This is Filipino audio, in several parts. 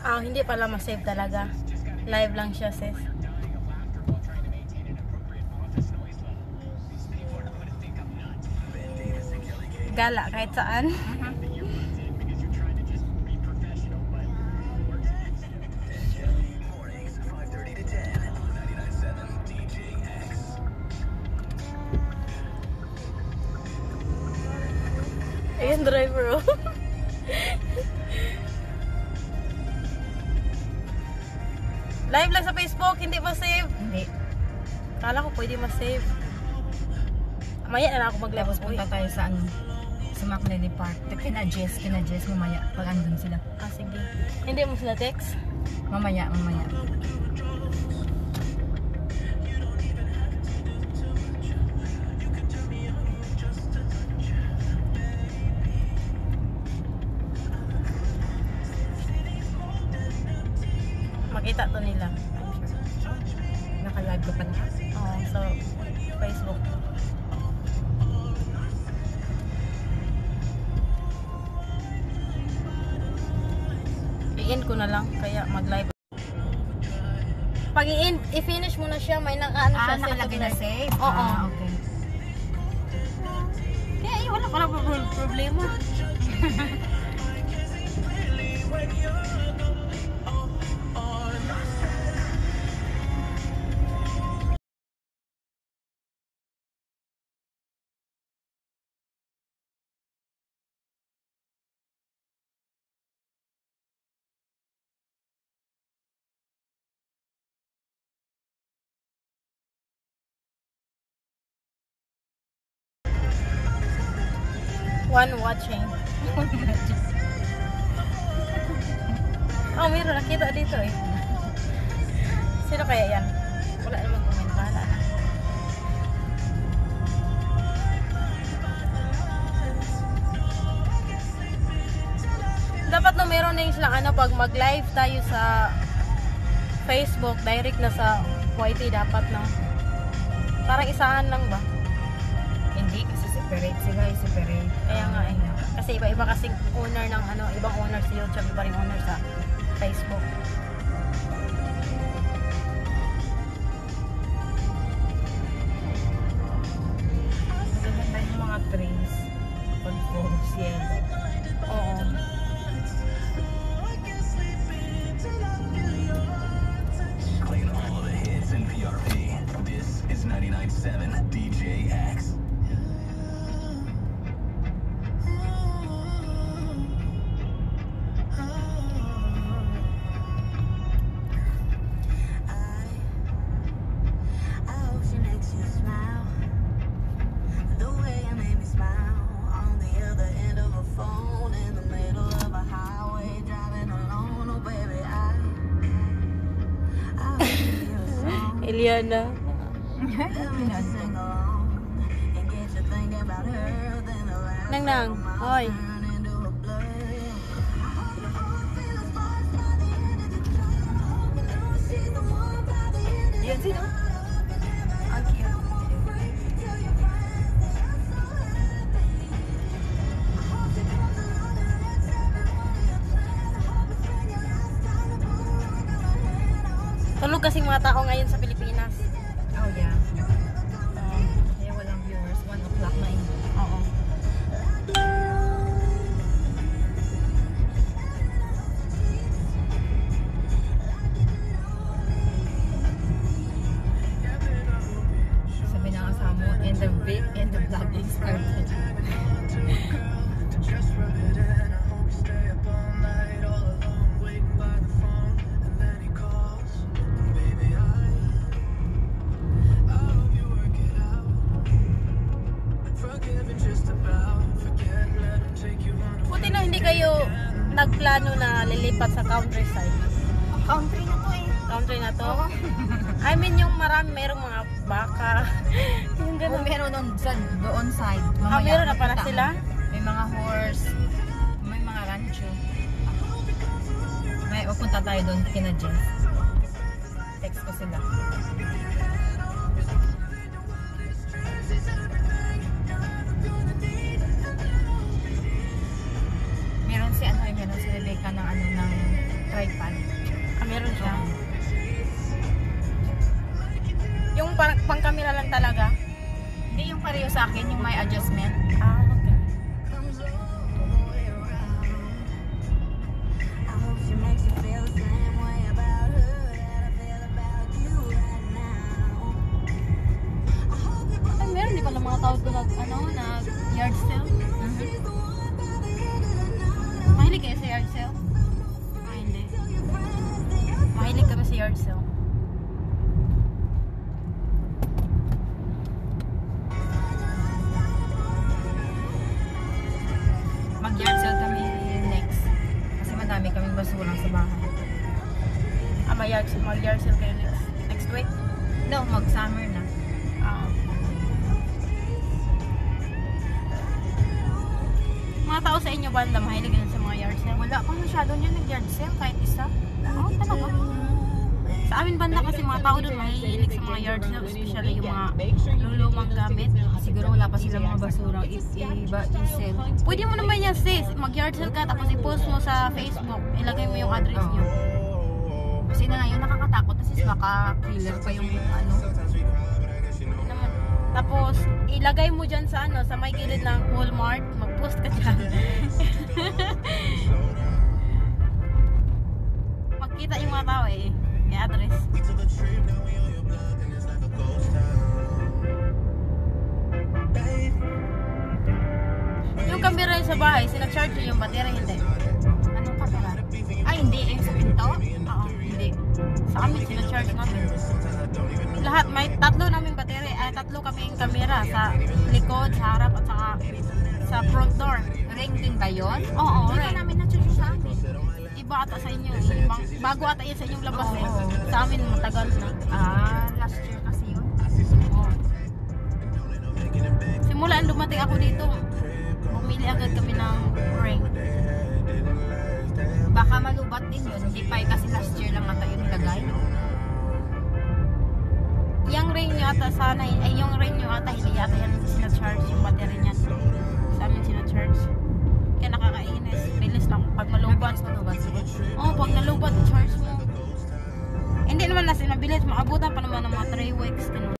Ah, hindi pala ma-save talaga. Live lang siya, sis. Gala kahit saan. Ayun, driver, oh. Live lang sa Facebook, hindi ma-save. Hindi. Kala ko pwede ma-save. Maya na ako mag-live. Tapos punta tayo sa ano, sa Maclady Park. Kina Jess mamaya pag andun sila. Ah, sige. Hindi mo sila text? Mamaya. Makita to nila. I'm sure. Naka-live ka pa na? Oo, so Facebook. I-end ko na lang, kaya mag-live. Pag i-finish mo na siya, may naka-ano siya. Nakalagay na save? Oo. Okay. Kaya wala ka na problema. One watching. Oh, meron nakita dito eh. Sino kaya yan? Wala naman comment. Bahala na. Dapat no meron na yung silang ano, pag mag-live tayo sa Facebook, direct na sa YT dapat, no? Parang isahan lang ba? Hindi, kasi separate sila, separate. Kaya nga eh. Kasi iba-iba kasing owner ng ano, ibang owner sa YouTube, iba ring owner sa Facebook. Maganda yung mga trees. Pag photos yellow. Oo. Playing all of the hits in PRP. This is 99.7 DJX. Eliana. Nang. Hoy. Yan sino? Ang cute. Tulog kasing mga tao ngayon sa Pilipinas. Oh yeah. Kaya walang viewers. 1 o'clock na yun. Oo. Sabi na kasama mo, and the vlog is started. Buti na hindi kayo nagplano na lilipat sa countryside. Country na to eh. Country na to? I mean yung merong mga baka. Yung Oh, ganun. meron doon side. Ah, meron na pala makita sila? mo. May mga horse. May mga rancho. May pupunta tayo doon kina Jess. Text ko sila. Meron si Rebecca ng tripod. Meron siya. Yung pang camera lang talaga. Hindi yung pareho sa akin, yung may adjustment. Ah, okay. Ay, meron di pala mga tao doon na yard sale. Mahilig kayo sa yard sale? Ah, hindi. Mahilig kami sa yard sale. Mag-yard sale kami next. Kasi madami kaming basura sa bahay. Ah, mag-yard sale kayo next week? No, mag-summer na. Ah. Mga tao sa inyo banda, mahilig din sa mga yard sale? Wala pang masyado niya nag-yard sale kahit isa. Oh, talaga. Sa amin banda kasi mga tao doon mahilig sa mga yard sale, especially yung mga lulumang gamit. Siguro wala pa sila mga basura i-sell. Pwede mo naman yan sis, mag-yard sale ka tapos i-post mo sa Facebook, ilagay mo yung address nyo. Kasi na ngayon nakakatakot kasi baka killer pa yung ano. Naman. Tapos ilagay mo dyan sa ano, sa may gilid ng Walmart, mag-post ka dyan. Magkita yung mga tao eh, yung address. Yung camera sa bahay, sina-charge yung battery, hindi? Anong kamera? Ay, hindi. Yung sa pinto? Oo, hindi. Sa amin, sina-charge namin. Lahat, may tatlo namin battery, ay tatlo kaming camera sa likod, sa harap, at saka sa front door. Ring din ba yun? Oo, Hindi right. pa namin na-charge sa amin. Iba ata sa inyo, bago ata yun sa inyong labas eh. Oo. Sa amin, matagal na. Last year kasi yun. Oo. Simula dumating ako dito, bumili agad kami ng ring. Baka malubat din yun. Hindi pa kasi last year lang ata yung nilagay. Yung ring nyo ata sana, ay yung ring nyo ata, hindi ata yan sina-charge yung battery niyan. Sa amin sina-charge. Kaya nakakainis. Bilis lang pag malubat. Malubat sila. Oo, pag nalubat, charge mo. Hindi naman na sinabilis, maabutan pa naman ng mga 3 weeks. Ganun.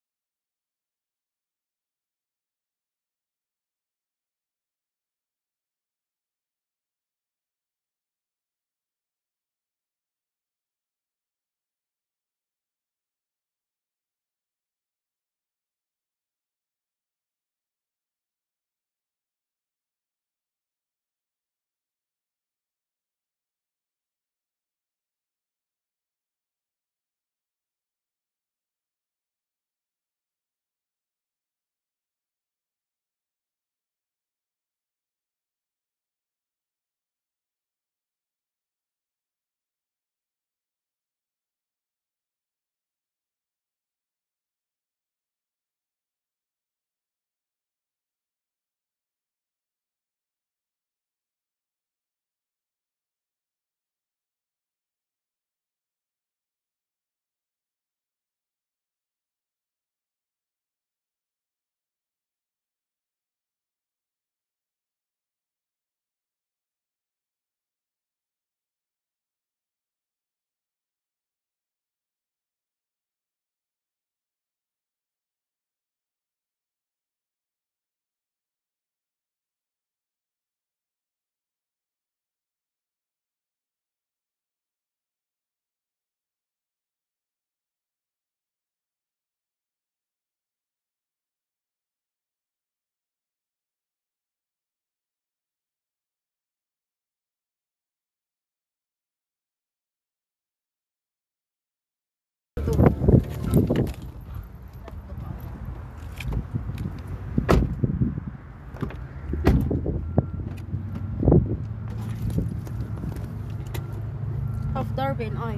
Half Darwin, ay.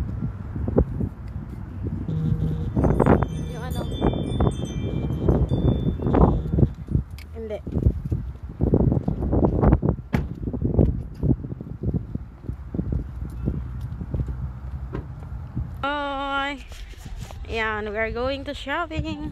Yung ano? Hindi. Hi. Yeah, we are going to shopping.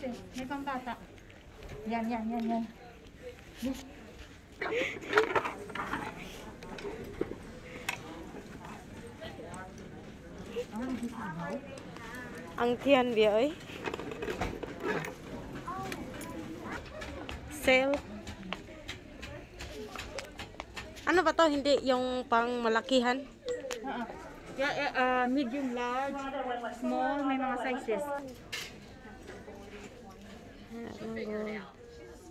May pambata. Yan. Yan. Ang tiyan biya oy. Sale. Ano ba to? Hindi yung pang malakihan? Medium, large, small, may mga sizes. Ano?